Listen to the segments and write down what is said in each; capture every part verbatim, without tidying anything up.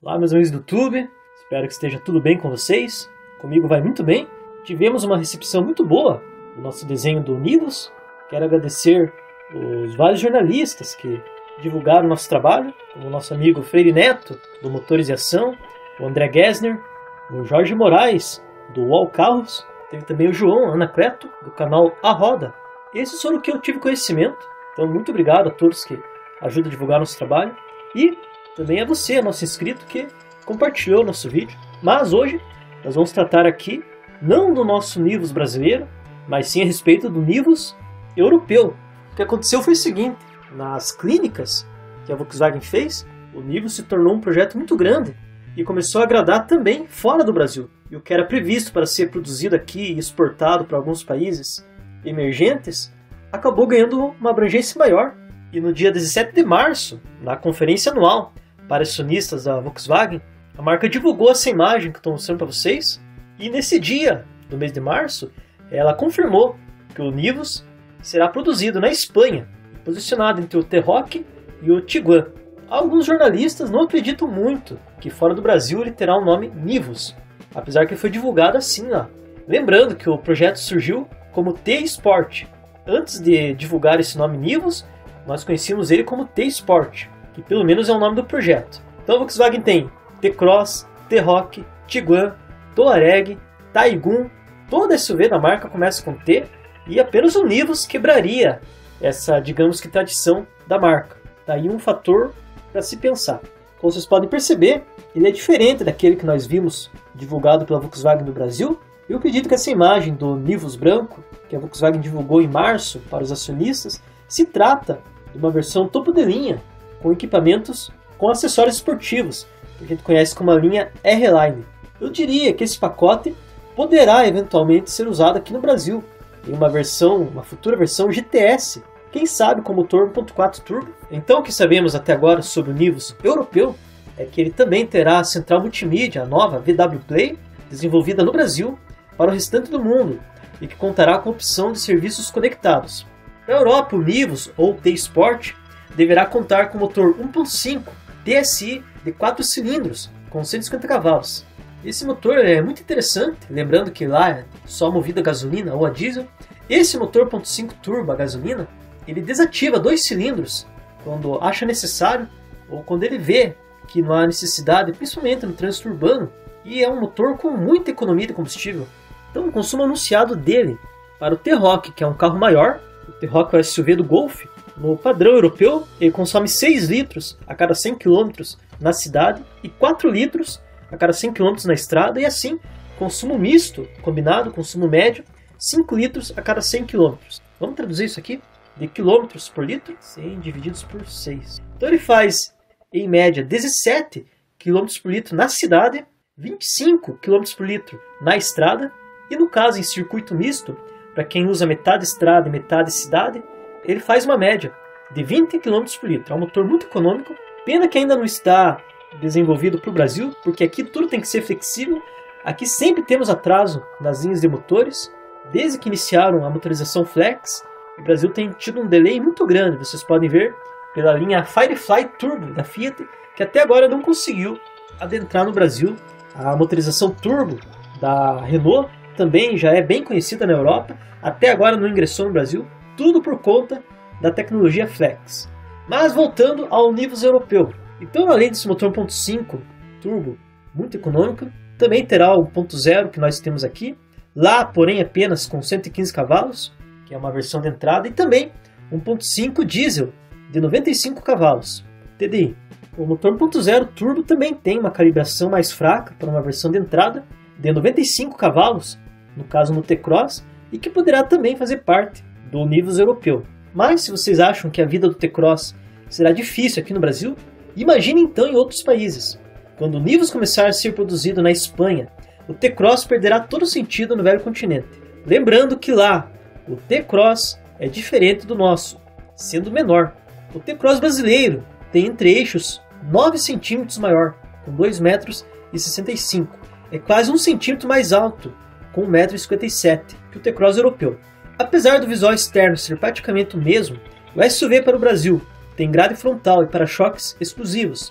Olá, meus amigos do YouTube, espero que esteja tudo bem com vocês. Comigo vai muito bem. Tivemos uma recepção muito boa do nosso desenho do Nivus. Quero agradecer os vários jornalistas que divulgaram nosso trabalho, como o nosso amigo Freire Neto, do Motores e Ação, o André Gessner, o Jorge Moraes, do UOL Carros, teve também o João Anacleto, do canal A Roda. Esses foram o que eu tive conhecimento, então muito obrigado a todos que ajudam a divulgar nosso trabalho. E também a você, nosso inscrito, que compartilhou nosso vídeo. Mas hoje nós vamos tratar aqui, não do nosso Nivus brasileiro, mas sim a respeito do Nivus europeu. O que aconteceu foi o seguinte: nas clínicas que a Volkswagen fez, o Nivus se tornou um projeto muito grande e começou a agradar também fora do Brasil. E o que era previsto para ser produzido aqui e exportado para alguns países emergentes, acabou ganhando uma abrangência maior. E no dia dezessete de março, na conferência anual para acionistas da Volkswagen, a marca divulgou essa imagem que estou mostrando para vocês. E nesse dia do mês de março, ela confirmou que o Nivus será produzido na Espanha, posicionado entre o T-Roc e o Tiguan. Alguns jornalistas não acreditam muito que fora do Brasil ele terá o nome Nivus, apesar que foi divulgado assim lá. Lembrando que o projeto surgiu como T-Sport. Antes de divulgar esse nome Nivus, nós conhecíamos ele como T-Sport, que pelo menos é o nome do projeto. Então a Volkswagen tem T-Cross, T-Roc, Tiguan, Touareg, Taigun. Toda S U V da marca começa com T, e apenas o Nivus quebraria essa, digamos que, tradição da marca. Daí um fator para se pensar. Como vocês podem perceber, ele é diferente daquele que nós vimos divulgado pela Volkswagen no Brasil. Eu acredito que essa imagem do Nivus branco, que a Volkswagen divulgou em março para os acionistas, se trata de uma versão topo de linha, com equipamentos com acessórios esportivos, que a gente conhece como a linha R-Line. Eu diria que esse pacote poderá eventualmente ser usado aqui no Brasil, em uma versão, uma futura versão G T S, quem sabe com motor um ponto quatro turbo. Então o que sabemos até agora sobre o Nivus europeu é que ele também terá a central multimídia, a nova V W Play, desenvolvida no Brasil para o restante do mundo, e que contará com a opção de serviços conectados. Na Europa, o Nivus, ou T-Sport, deverá contar com motor um ponto cinco T S I de quatro cilindros, com cento e cinquenta cavalos. Esse motor é muito interessante, lembrando que lá é só movido a gasolina ou a diesel. Esse motor um ponto cinco turbo a gasolina, ele desativa dois cilindros quando acha necessário ou quando ele vê que não há necessidade, principalmente no trânsito urbano, e é um motor com muita economia de combustível. Então o consumo anunciado dele para o T-Roc, que é um carro maior, o T-Roc é o S U V do Golf, no padrão europeu ele consome seis litros a cada cem quilômetros na cidade e quatro litros a cada cem quilômetros na estrada, e assim, consumo misto, combinado, consumo médio, cinco litros a cada cem quilômetros. Vamos traduzir isso aqui? De quilômetros por litro, cem divididos por seis. Então ele faz, em média, dezessete quilômetros por litro na cidade, vinte e cinco quilômetros por litro na estrada, e no caso em circuito misto, para quem usa metade estrada e metade cidade, ele faz uma média de vinte quilômetros por litro. É um motor muito econômico, pena que ainda não está desenvolvido para o Brasil, porque aqui tudo tem que ser flexível. Aqui sempre temos atraso nas linhas de motores, desde que iniciaram a motorização Flex. O Brasil tem tido um delay muito grande, vocês podem ver pela linha Firefly Turbo da Fiat, que até agora não conseguiu adentrar no Brasil. A motorização Turbo da Renault também já é bem conhecida na Europa, até agora não ingressou no Brasil, tudo por conta da tecnologia Flex. Mas voltando ao Nivus europeu, então além desse motor um ponto cinco turbo muito econômico, também terá o um ponto zero que nós temos aqui, lá porém apenas com cento e quinze cavalos, que é uma versão de entrada, e também um ponto cinco diesel de noventa e cinco cavalos, T D I. O motor um ponto zero turbo também tem uma calibração mais fraca para uma versão de entrada de noventa e cinco cavalos, no caso no T-Cross, e que poderá também fazer parte do Nivus europeu. Mas se vocês acham que a vida do T-Cross será difícil aqui no Brasil, imagine então em outros países. Quando o Nivus começar a ser produzido na Espanha, o T-Cross perderá todo o sentido no velho continente. Lembrando que lá, o T-Cross é diferente do nosso, sendo menor. O T-Cross brasileiro tem entre eixos nove centímetros maior, com dois metros e sessenta e cinco. É quase um centímetro mais alto, com um metro e cinquenta e sete, que o T-Cross europeu. Apesar do visual externo ser praticamente o mesmo, o S U V para o Brasil tem grade frontal e para-choques exclusivos.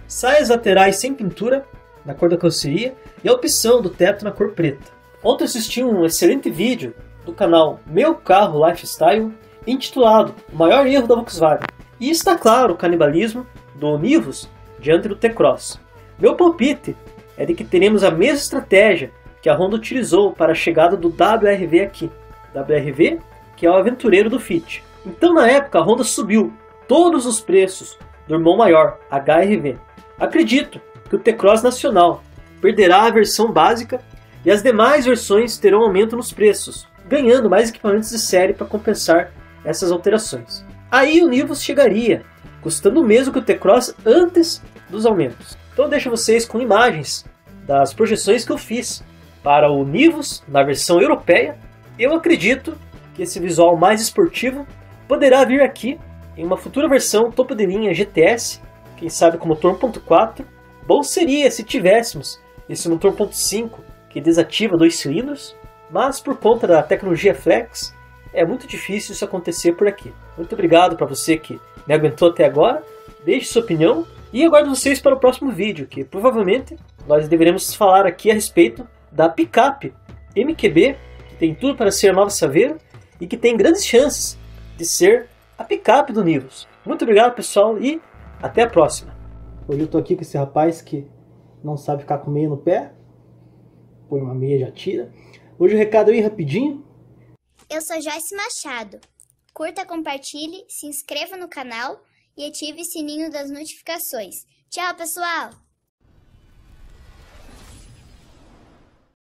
saias laterais sem pintura, na cor da carroceria, e a opção do teto na cor preta. Ontem assisti um excelente vídeo do canal Meu Carro Lifestyle, intitulado O Maior Erro da Volkswagen. E está claro o canibalismo do Nivus diante do T-Cross. Meu palpite é de que teremos a mesma estratégia que a Honda utilizou para a chegada do W R V aqui. W R V, que é o aventureiro do Fit. Então na época a Honda subiu todos os preços do irmão maior, H R V. Acredito que o T-Cross nacional perderá a versão básica e as demais versões terão aumento nos preços, ganhando mais equipamentos de série para compensar essas alterações. Aí o Nivus chegaria, custando o mesmo que o T-Cross antes dos aumentos. Então eu deixo vocês com imagens das projeções que eu fiz para o Nivus na versão europeia. Eu acredito que esse visual mais esportivo poderá vir aqui em uma futura versão topo de linha G T S, quem sabe com motor um ponto quatro. Bom seria se tivéssemos esse motor um ponto cinco que desativa dois cilindros, mas por conta da tecnologia Flex é muito difícil isso acontecer por aqui. Muito obrigado para você que me aguentou até agora, deixe sua opinião e aguardo vocês para o próximo vídeo, que provavelmente nós deveremos falar aqui a respeito da picape M Q B, que tem tudo para ser a nova Saveiro e que tem grandes chances de ser a picape do Nivus. Muito obrigado, pessoal, e até a próxima. Hoje eu estou aqui com esse rapaz que não sabe ficar com meia no pé. Põe uma meia e já tira. Hoje o recado aí rapidinho. Eu sou Joyce Machado. Curta, compartilhe, se inscreva no canal e ative o sininho das notificações. Tchau, pessoal!